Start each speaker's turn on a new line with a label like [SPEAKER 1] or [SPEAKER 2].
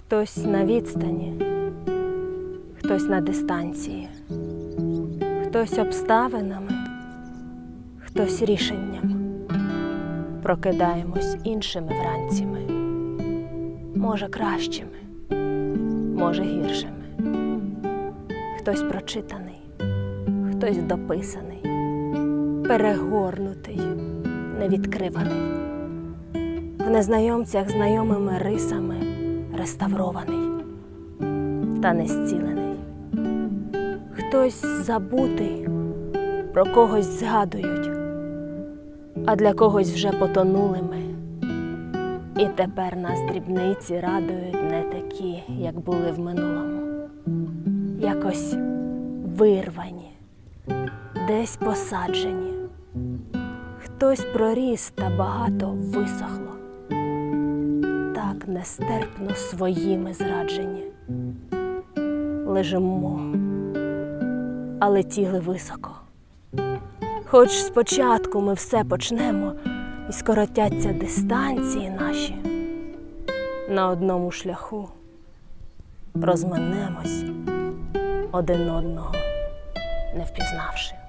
[SPEAKER 1] Хтось на відстані, хтось на дистанції, хтось обставинами, хтось рішенням. Прокидаємось іншими вранціми, може кращими, може гіршими. Хтось прочитаний, хтось дописаний, перегорнутий, невідкриваний. В незнайомцях знайомими рисами реставрований та не зцілений. Хтось забутий, про когось згадують, а для когось вже потонулими. І тепер нас дрібниці радують не такі, як були в минулому. Якось вирвані, десь посаджені. Хтось проріс та багато висохло. Так нестерпно своїми зраджені. Лежимо, а летіли високо. Хоч спочатку ми все почнемо, і скоротяться дистанції наші. На одному шляху розминемось, один одного не впізнавши.